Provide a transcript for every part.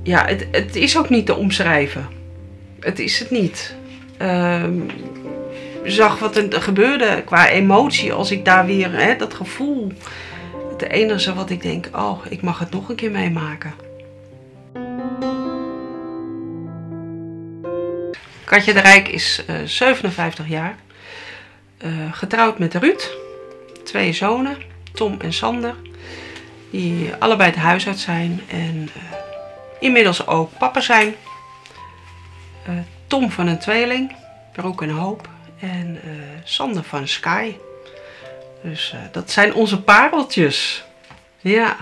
ja, het is ook niet te omschrijven. Het is het niet. Zag wat er gebeurde qua emotie als ik daar weer, dat gevoel. Het enige wat ik denk, oh, ik mag het nog een keer meemaken. Katja de Rijk is 57 jaar. Getrouwd met Ruud. 2 zonen, Tom en Sander. Die allebei de huisarts zijn en inmiddels ook papa zijn. Tom van een tweeling, Broek en Hoop. En Sander van Sky. Dus dat zijn onze pareltjes. Ja.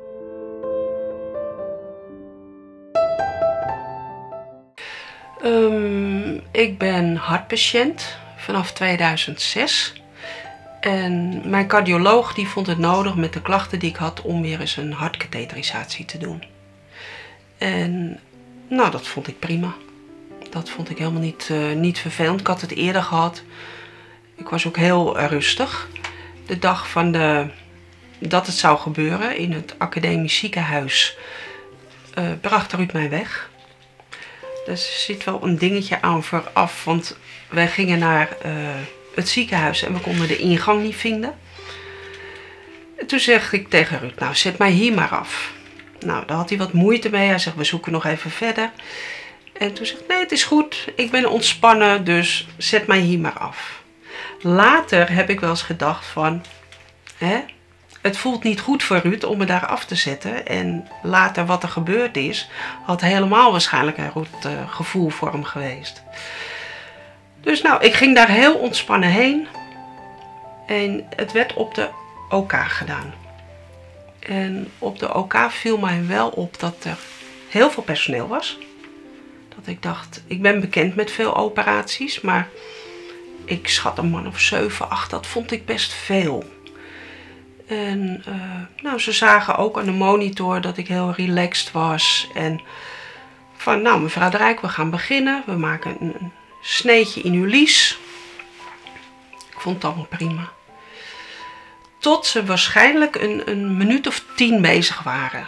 Ik ben hartpatiënt vanaf 2006. En mijn cardioloog die vond het nodig met de klachten die ik had om weer eens een hartkatheterisatie te doen. En nou, dat vond ik prima. Dat vond ik helemaal niet vervelend. Ik had het eerder gehad. Ik was ook heel rustig. De dag van dat het zou gebeuren in het academisch ziekenhuis bracht Ruud mij weg. Dus er zit wel een dingetje aan vooraf, want wij gingen naar het ziekenhuis en we konden de ingang niet vinden. En toen zeg ik tegen Ruud, nou zet mij hier maar af. Nou, daar had hij wat moeite mee. Hij zegt, we zoeken nog even verder. En toen zeg ik, nee, het is goed. Ik ben ontspannen, dus zet mij hier maar af. Later heb ik wel eens gedacht van, het voelt niet goed voor Ruud om me daar af te zetten. En later wat er gebeurd is, had helemaal waarschijnlijk een goed gevoel voor hem geweest. Dus nou, ik ging daar heel ontspannen heen. En het werd op de OK gedaan. En op de OK viel mij wel op dat er heel veel personeel was. Dat ik dacht, ik ben bekend met veel operaties, maar ik schat een man of 7, 8, dat vond ik best veel. En nou, ze zagen ook aan de monitor dat ik heel relaxed was. En van, nou mevrouw de Rijk, we gaan beginnen. We maken een sneetje in uw lies. Ik vond het allemaal prima. Tot ze waarschijnlijk een minuut of 10 bezig waren.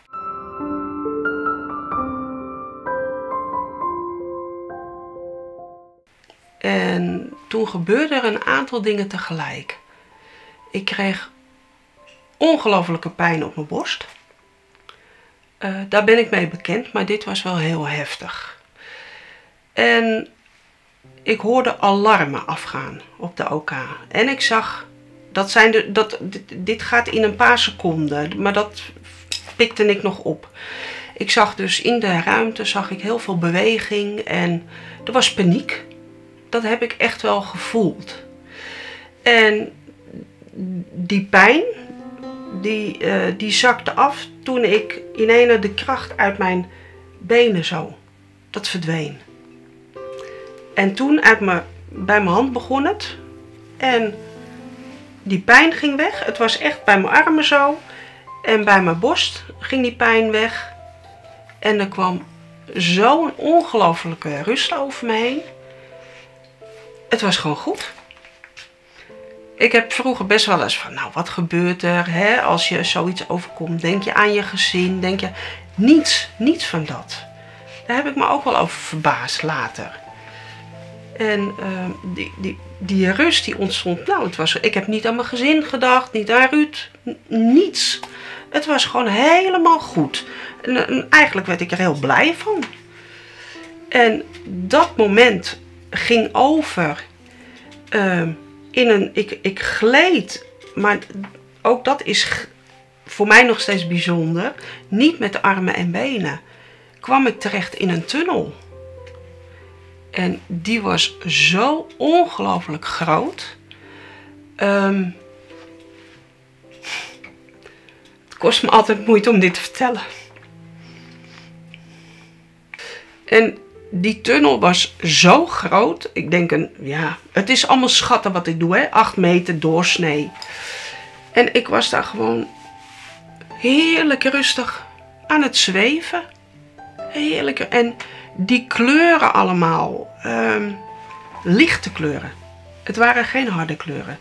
En toen gebeurde er een aantal dingen tegelijk. Ik kreeg ongelofelijke pijn op mijn borst. Daar ben ik mee bekend, maar dit was wel heel heftig. En ik hoorde alarmen afgaan op de OK. En ik zag, dit gaat in een paar seconden, maar dat pikte ik nog op. Ik zag dus in de ruimte heel veel beweging en er was paniek. Dat heb ik echt wel gevoeld. En die pijn, die zakte af toen ik ineens de kracht uit mijn benen zo. Dat verdween. En toen bij mijn hand begon het. En die pijn ging weg. Het was echt bij mijn armen zo. En bij mijn borst ging die pijn weg. En er kwam zo'n ongelofelijke rust over me heen. Het was gewoon goed. Ik heb vroeger best wel eens van, nou wat gebeurt er als je zoiets overkomt? Denk je aan je gezin? Denk je niets van dat. Daar heb ik me ook wel over verbaasd later. En die rust die ontstond, nou ik heb niet aan mijn gezin gedacht, niet aan Ruud, niets. Het was gewoon helemaal goed. En eigenlijk werd ik er heel blij van. En dat moment ging over ik gleed, maar ook dat is voor mij nog steeds bijzonder. Niet met de armen en benen. Kwam ik terecht in een tunnel. En die was zo ongelooflijk groot. Het kost me altijd moeite om dit te vertellen. En die tunnel was zo groot. Ik denk het is allemaal schatten wat ik doe, 8 meter doorsnee. En ik was daar gewoon heerlijk rustig aan het zweven. Heerlijk. En die kleuren allemaal, lichte kleuren. Het waren geen harde kleuren.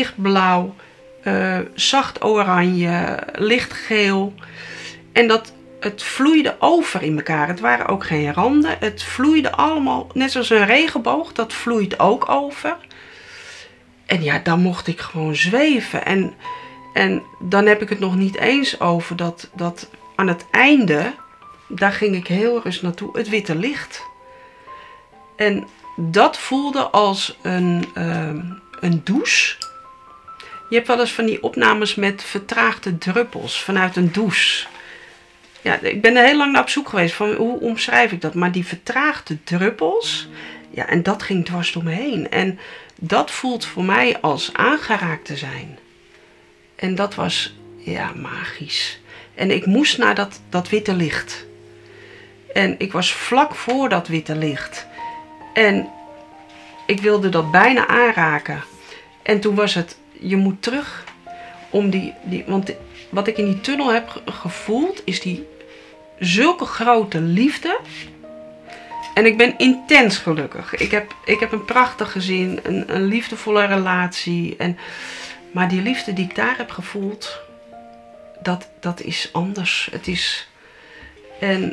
Lichtblauw, zacht oranje, lichtgeel. En het vloeide over in elkaar. Het waren ook geen randen. Het vloeide allemaal, net zoals een regenboog, dat vloeit ook over. En ja, dan mocht ik gewoon zweven. En dan heb ik het nog niet eens over dat aan het einde, daar ging ik heel rustig naartoe, het witte licht. En dat voelde als een douche. Je hebt wel eens van die opnames met vertraagde druppels vanuit een douche. Ja, ik ben er heel lang naar op zoek geweest van hoe omschrijf ik dat. Maar die vertraagde druppels, ja, en dat ging dwars door me heen. En dat voelt voor mij als aangeraakt te zijn. En dat was, ja, magisch. En ik moest naar dat witte licht. En ik was vlak voor dat witte licht. En ik wilde dat bijna aanraken. En toen was het, je moet terug om want wat ik in die tunnel heb gevoeld, is die zulke grote liefde. En ik ben intens gelukkig. Ik heb een prachtig gezin, een liefdevolle relatie. Maar die liefde die ik daar heb gevoeld, dat is anders. Het is... En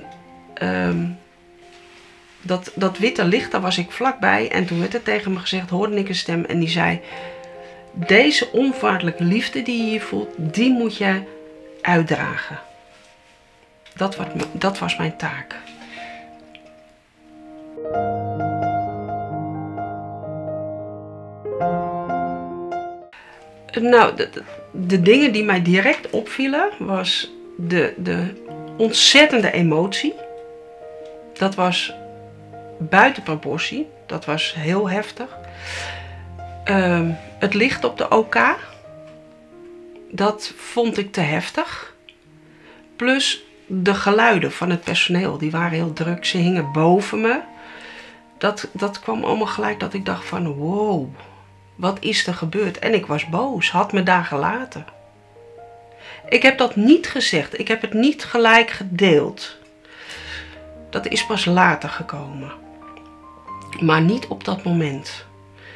dat witte licht, daar was ik vlakbij. En toen werd er tegen me gezegd, hoorde ik een stem. En die zei, deze onvoorwaardelijke liefde die je hier voelt, die moet je uitdragen. Dat was mijn taak. Nou, de dingen die mij direct opvielen, was de ontzettende emotie. Dat was buiten proportie. Dat was heel heftig. Het licht op de OK. Dat vond ik te heftig. Plus de geluiden van het personeel. Die waren heel druk. Ze hingen boven me. Dat kwam allemaal gelijk dat ik dacht van wow. Wat is er gebeurd? En ik was boos. Had me daar gelaten. Ik heb dat niet gezegd. Ik heb het niet gelijk gedeeld. Dat is pas later gekomen. Maar niet op dat moment.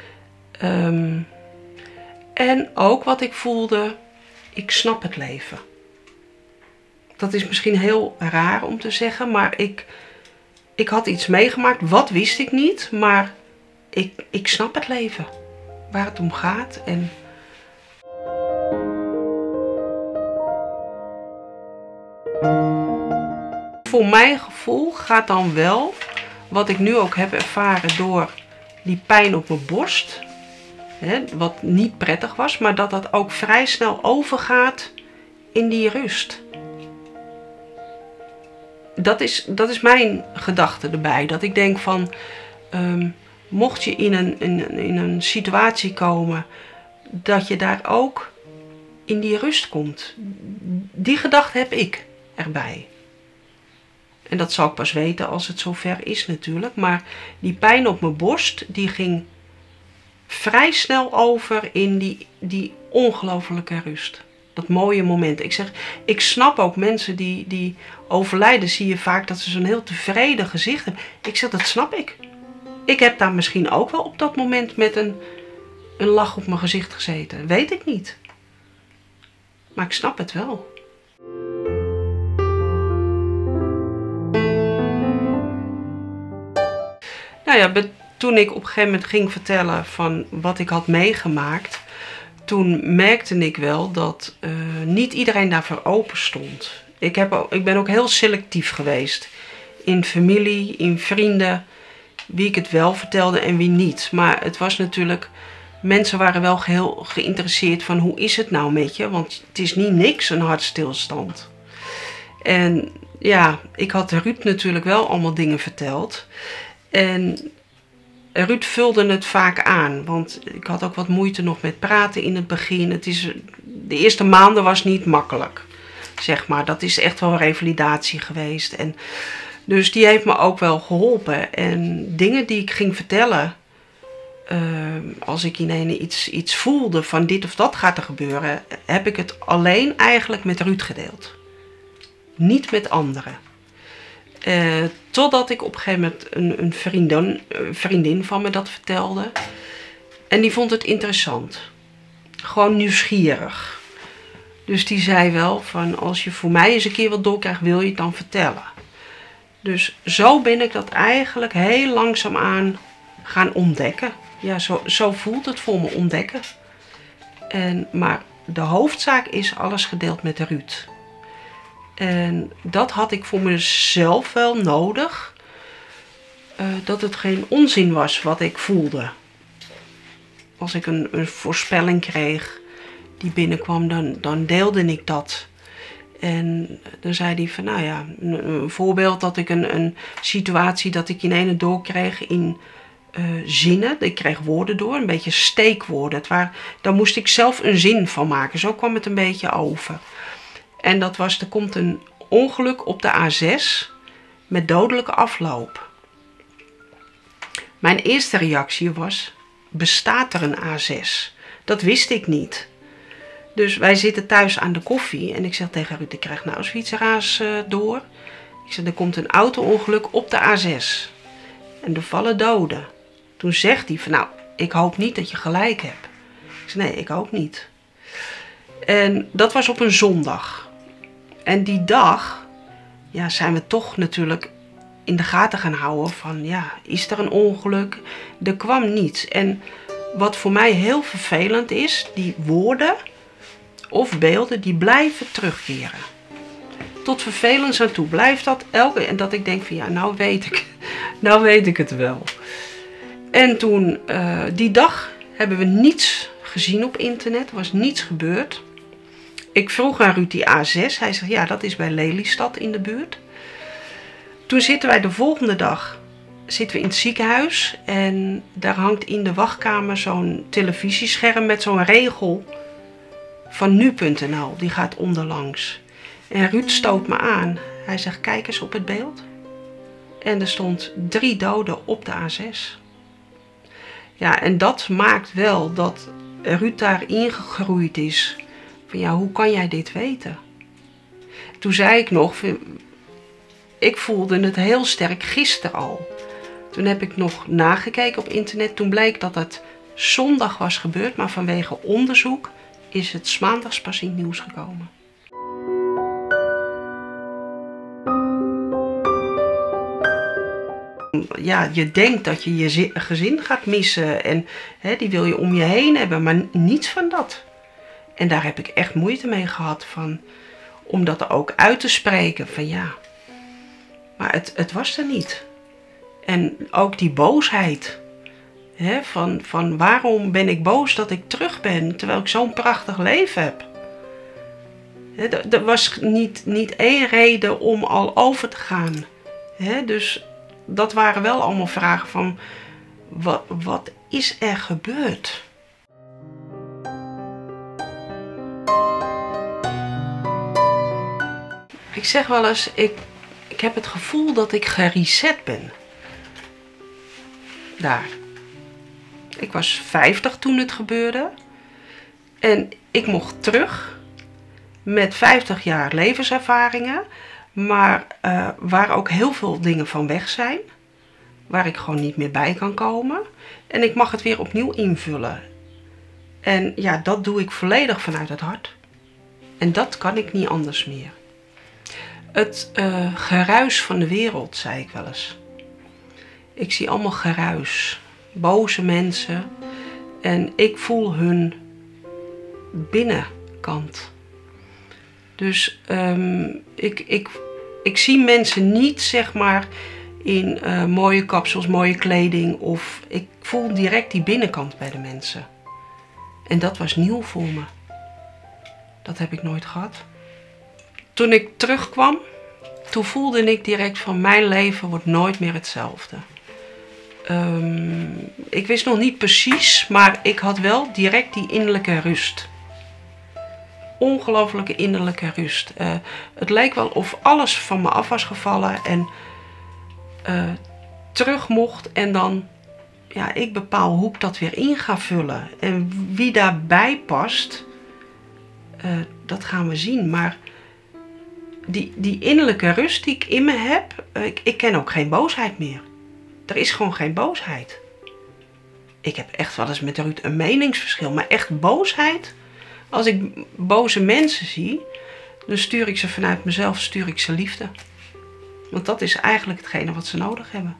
En ook wat ik voelde. Ik snap het leven. Dat is misschien heel raar om te zeggen. Maar ik had iets meegemaakt. Wat wist ik niet. Maar ik snap het leven. Waar het om gaat. En voor mijn gevoel gaat dan wel, wat ik nu ook heb ervaren door die pijn op mijn borst, hè, wat niet prettig was, maar dat ook vrij snel overgaat in die rust. Dat is mijn gedachte erbij. Dat ik denk van, mocht je in een situatie komen, dat je daar ook in die rust komt. Die gedachte heb ik erbij. En dat zal ik pas weten als het zover is natuurlijk. Maar die pijn op mijn borst, die ging vrij snel over in die ongelofelijke rust. Dat mooie moment. Ik zeg, ik snap ook mensen die overlijden, zie je vaak dat ze zo'n heel tevreden gezicht hebben. Ik zeg, dat snap ik. Ik heb daar misschien ook wel op dat moment met een lach op mijn gezicht gezeten. Weet ik niet. Maar ik snap het wel. Nou ja, toen ik op een gegeven moment ging vertellen van wat ik had meegemaakt, toen merkte ik wel dat niet iedereen daarvoor open stond. Ik ben ook heel selectief geweest. In familie, in vrienden, wie ik het wel vertelde en wie niet. Maar het was natuurlijk, mensen waren wel heel geïnteresseerd van hoe is het nou met je? Want het is niet niks, een hartstilstand. En ja, ik had Ruud natuurlijk wel allemaal dingen verteld. En Ruud vulde het vaak aan, want ik had ook wat moeite nog met praten in het begin. De eerste maanden was niet makkelijk, zeg maar. Dat is echt wel revalidatie geweest. En dus die heeft me ook wel geholpen. En dingen die ik ging vertellen, als ik ineens iets voelde van dit of dat gaat er gebeuren, heb ik het alleen eigenlijk met Ruud gedeeld. Niet met anderen. Totdat ik op een gegeven moment een vriendin van me dat vertelde. En die vond het interessant. Gewoon nieuwsgierig. Dus die zei wel van, als je voor mij eens een keer wat doorkrijgt, wil je het dan vertellen. Dus zo ben ik dat eigenlijk heel langzaamaan gaan ontdekken. Ja, zo voelt het voor me, ontdekken. Maar de hoofdzaak is alles gedeeld met Ruud. En dat had ik voor mezelf wel nodig. Dat het geen onzin was wat ik voelde. Als ik een voorspelling kreeg die binnenkwam, dan deelde ik dat. En dan zei hij van, nou ja, een voorbeeld dat ik een situatie dat ik in ene doorkreeg in zinnen. Ik kreeg woorden door, een beetje steekwoorden. Daar moest ik zelf een zin van maken. Zo kwam het een beetje over. En dat was, er komt een ongeluk op de A6 met dodelijke afloop. Mijn eerste reactie was, bestaat er een A6? Dat wist ik niet. Dus wij zitten thuis aan de koffie en ik zeg tegen Ruud, ik krijg nou zoiets raars door. Ik zeg, er komt een auto-ongeluk op de A6 en er vallen doden. Toen zegt hij van, nou, ik hoop niet dat je gelijk hebt. Ik zeg, nee, ik hoop niet. En dat was op een zondag. En die dag, ja, zijn we toch natuurlijk in de gaten gaan houden van, ja, is er een ongeluk? Er kwam niets. En wat voor mij heel vervelend is, die woorden of beelden, die blijven terugkeren. Tot vervelend aan toe blijft dat elke. En dat ik denk van, ja, nou weet ik het wel. En toen, die dag hebben we niets gezien op internet. Er was niets gebeurd. Ik vroeg aan Ruud die A6. Hij zegt, ja, dat is bij Lelystad in de buurt. Toen zitten wij de volgende dag in het ziekenhuis. En daar hangt in de wachtkamer zo'n televisiescherm met zo'n regel van nu.nl. Die gaat onderlangs. En Ruud stoot me aan. Hij zegt, kijk eens op het beeld. En er stond 3 doden op de A6. Ja, en dat maakt wel dat Ruud daarin gegroeid is. Van ja, hoe kan jij dit weten? Toen zei ik nog, ik voelde het heel sterk gisteren al. Toen heb ik nog nagekeken op internet. Toen bleek dat het zondag was gebeurd, maar vanwege onderzoek is het 's maandags pas in het nieuws gekomen. Ja, je denkt dat je je gezin gaat missen en die wil je om je heen hebben, maar niets van dat. En daar heb ik echt moeite mee gehad om dat er ook uit te spreken van ja, maar het was er niet. En ook die boosheid, van waarom ben ik boos dat ik terug ben terwijl ik zo'n prachtig leven heb. Er was niet één reden om al over te gaan. Dus dat waren wel allemaal vragen van, wat is er gebeurd? Ik zeg wel eens, ik heb het gevoel dat ik gereset ben. Daar. Ik was 50 toen het gebeurde. En ik mocht terug met 50 jaar levenservaringen. Maar waar ook heel veel dingen van weg zijn. Waar ik gewoon niet meer bij kan komen. En ik mag het weer opnieuw invullen. En ja, dat doe ik volledig vanuit het hart. En dat kan ik niet anders meer. Het geruis van de wereld, zei ik wel eens. Ik zie allemaal geruis. Boze mensen. En ik voel hun binnenkant. Dus ik zie mensen niet, zeg maar, in mooie kapsels, mooie kleding. Of ik voel direct die binnenkant bij de mensen. En dat was nieuw voor me. Dat heb ik nooit gehad. Toen ik terugkwam, toen voelde ik direct van mijn leven wordt nooit meer hetzelfde. Ik wist nog niet precies, maar ik had wel direct die innerlijke rust. Ongelooflijke innerlijke rust. Het leek wel of alles van me af was gevallen en terug mocht. En dan, ja, ik bepaal hoe ik dat weer in ga vullen. En wie daarbij past, dat gaan we zien. Maar die innerlijke rust die ik in me heb, ik ken ook geen boosheid meer. Er is gewoon geen boosheid. Ik heb echt wel eens met Ruud een meningsverschil, maar echt boosheid Als ik boze mensen zie, dan stuur ik ze vanuit mezelf, stuur ik ze liefde. Want dat is eigenlijk hetgene wat ze nodig hebben.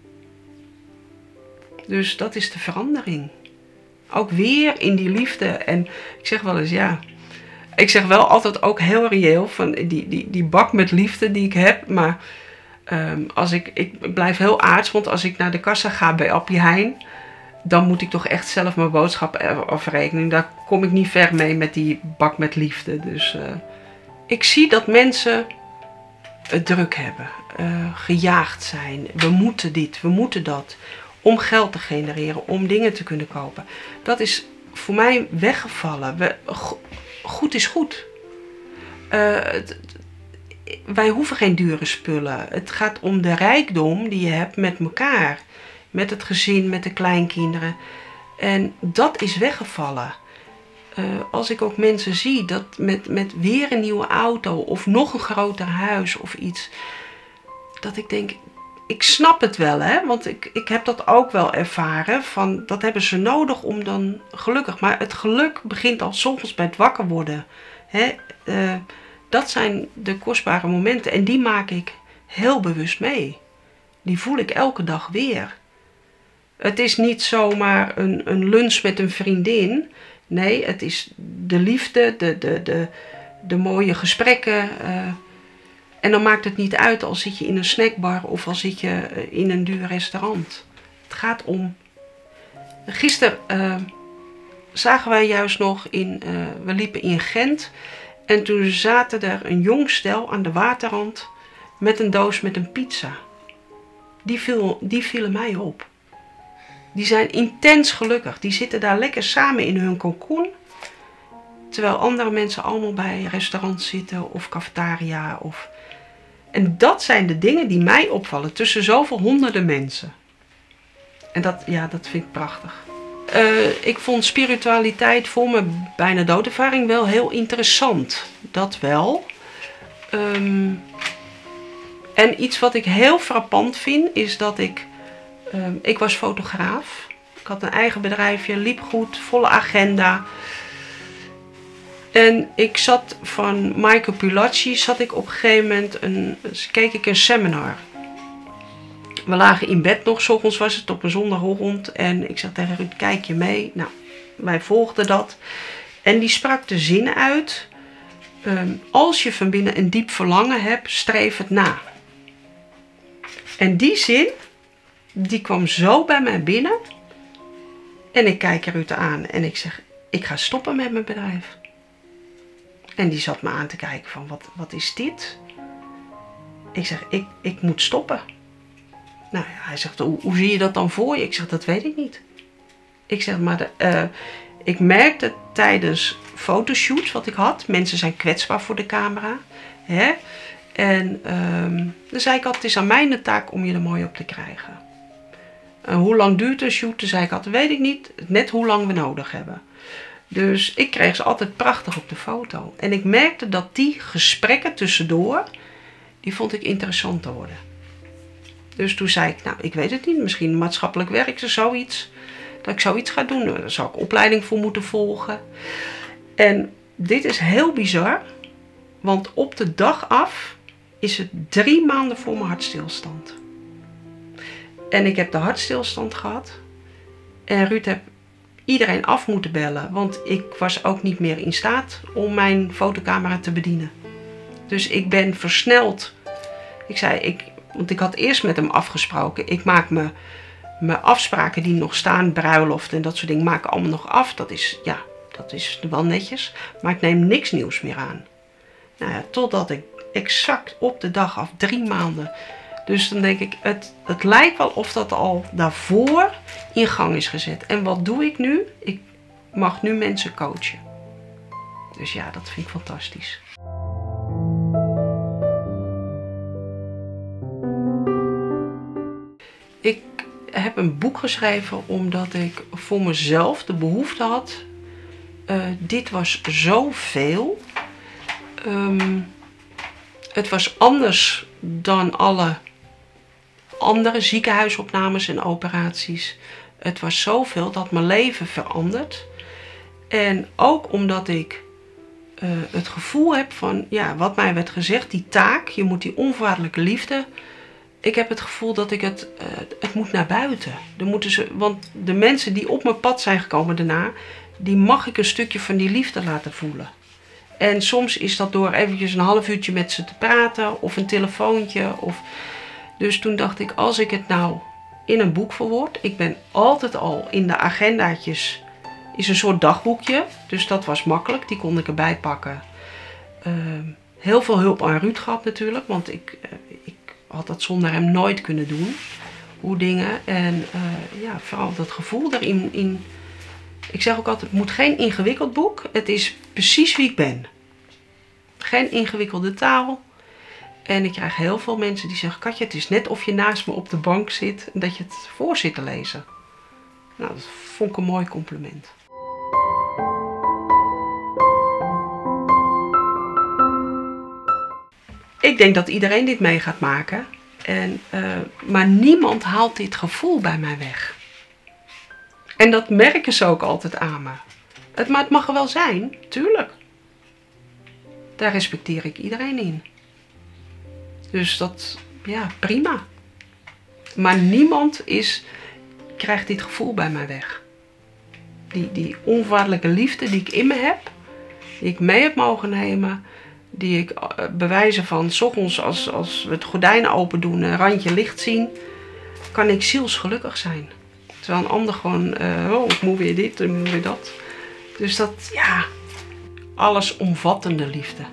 Dus dat is de verandering. Ook weer in die liefde. En ik zeg wel eens, ja. Ik zeg wel altijd ook heel reëel van die bak met liefde die ik heb. Maar als ik blijf heel aards, want als ik naar de kassa ga bij Appie Heijn, dan moet ik toch echt zelf mijn boodschap afrekenen. Daar kom ik niet ver mee met die bak met liefde. Dus ik zie dat mensen het druk hebben. Gejaagd zijn. We moeten dit, we moeten dat. Om geld te genereren, om dingen te kunnen kopen. Dat is voor mij weggevallen. Goed is goed. Wij hoeven geen dure spullen. Het gaat om de rijkdom die je hebt met elkaar. Met het gezin, met de kleinkinderen. En dat is weggevallen. Als ik ook mensen zie dat met weer een nieuwe auto of nog een groter huis of iets. Dat ik denk, ik snap het wel, hè? Want ik heb dat ook wel ervaren. Van, dat hebben ze nodig om dan gelukkig. Maar het geluk begint al soms bij het wakker worden. Hè? Dat zijn de kostbare momenten. En die maak ik heel bewust mee. Die voel ik elke dag weer. Het is niet zomaar een lunch met een vriendin. Nee, het is de liefde, de mooie gesprekken. En dan maakt het niet uit al zit je in een snackbar of al zit je in een duur restaurant. Het gaat om. Gisteren zagen wij juist nog we liepen in Gent. En toen zaten er een jong stel aan de waterrand met een doos met een pizza. Die vielen mij op. Die zijn intens gelukkig. Die zitten daar lekker samen in hun cocoon. Terwijl andere mensen allemaal bij restaurants zitten of cafetaria. En dat zijn de dingen die mij opvallen tussen zoveel honderden mensen. En dat vind ik prachtig. Ik vond spiritualiteit voor mijn bijna doodervaring wel heel interessant. Dat wel. En iets wat ik heel frappant vind is dat ik was fotograaf. Ik had een eigen bedrijfje, liep goed, volle agenda. En ik zat van Michael Pilarchi, op een gegeven moment, keek ik een seminar. We lagen in bed nog, 's ochtends was het op een zondagochtend. En ik zei tegen Ruud, kijk je mee? Nou, wij volgden dat. En die sprak de zin uit. Als je van binnen een diep verlangen hebt, streef het na. En die zin, die kwam zo bij mij binnen. En ik kijk Ruud aan en ik zeg, ik ga stoppen met mijn bedrijf. En die zat me aan te kijken van, wat is dit? Ik zeg, ik moet stoppen. Nou ja, hij zegt, hoe zie je dat dan voor je? Ik zeg, dat weet ik niet. Ik zeg, maar ik merkte tijdens fotoshoots wat ik had. Mensen zijn kwetsbaar voor de camera. Hè? En dan zei ik altijd, het is aan mij de taak om je er mooi op te krijgen. Hoe lang duurt een shoot? Dan zei ik altijd, weet ik niet. Net hoe lang we nodig hebben. Dus ik kreeg ze altijd prachtig op de foto. En ik merkte dat die gesprekken tussendoor, die vond ik interessant te worden. Dus toen zei ik, nou, ik weet het niet. Misschien maatschappelijk werk of zoiets. Dat ik zoiets ga doen. Daar zou ik opleiding voor moeten volgen. En dit is heel bizar. Want op de dag af is het 3 maanden voor mijn hartstilstand. En ik heb de hartstilstand gehad. En Ruud heb iedereen af moeten bellen. Want ik was ook niet meer in staat om mijn fotocamera te bedienen. Dus ik ben versneld. Ik zei, want ik had eerst met hem afgesproken. Ik maak mijn afspraken die nog staan, bruiloft en dat soort dingen, maak ik allemaal nog af. Dat is wel netjes. Maar ik neem niks nieuws meer aan. Nou ja, totdat ik exact op de dag af 3 maanden. Dus dan denk ik, het lijkt wel of dat al daarvoor in gang is gezet. En wat doe ik nu? Ik mag nu mensen coachen. Dus ja, dat vind ik fantastisch. Ik heb een boek geschreven omdat ik voor mezelf de behoefte had. Dit was zoveel. Het was anders dan alle andere ziekenhuisopnames en operaties. Het was zoveel dat mijn leven verandert. En ook omdat ik het gevoel heb van, ja, wat mij werd gezegd, die taak, je moet die onvoorwaardelijke liefde. Ik heb het gevoel dat ik het moet naar buiten. Want de mensen die op mijn pad zijn gekomen daarna, die mag ik een stukje van die liefde laten voelen. En soms is dat door eventjes een half uurtje met ze te praten of een telefoontje. Dus toen dacht ik, als ik het nou in een boek verwoord. Ik ben altijd al in de agendaatjes, is een soort dagboekje. Dus dat was makkelijk, die kon ik erbij pakken. Heel veel hulp aan Ruud gehad natuurlijk, want ik had dat zonder hem nooit kunnen doen. Hoe dingen. En ja, vooral dat gevoel erin. Ik zeg ook altijd, het moet geen ingewikkeld boek. Het is precies wie ik ben. Geen ingewikkelde taal. En ik krijg heel veel mensen die zeggen, Katja, het is net of je naast me op de bank zit en dat je het voor zit te lezen. Nou, dat vond ik een mooi compliment. Ik denk dat iedereen dit mee gaat maken. Maar niemand haalt dit gevoel bij mij weg. En dat merken ze ook altijd aan me. Maar het mag er wel zijn, tuurlijk. Daar respecteer ik iedereen in. Dus dat, ja, prima. Maar niemand krijgt dit gevoel bij mij weg. Die onvoorwaardelijke liefde die ik in me heb, die ik mee heb mogen nemen, die ik bewijzen van 's ochtends als we het gordijn open doen, een randje licht zien, kan ik zielsgelukkig zijn. Terwijl een ander gewoon, ik moet weer dit, ik moet weer dat. Dus dat, ja, allesomvattende liefde.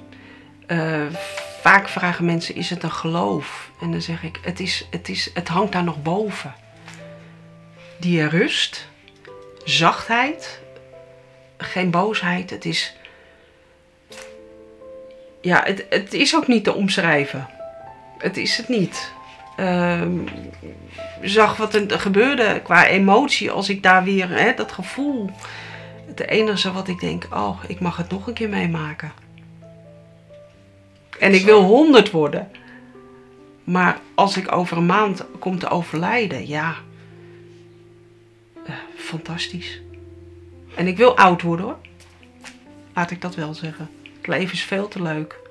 Vaak vragen mensen, is het een geloof? En dan zeg ik, het hangt daar nog boven. Die rust, zachtheid, geen boosheid. Het is ook niet te omschrijven. Het is het niet. Zag wat er gebeurde qua emotie als ik daar weer, dat gevoel. Het enige wat ik denk, oh, ik mag het nog een keer meemaken. En ik wil 100 worden. Maar als ik over een maand kom te overlijden, ja, fantastisch. En ik wil oud worden hoor. Laat ik dat wel zeggen. Het leven is veel te leuk.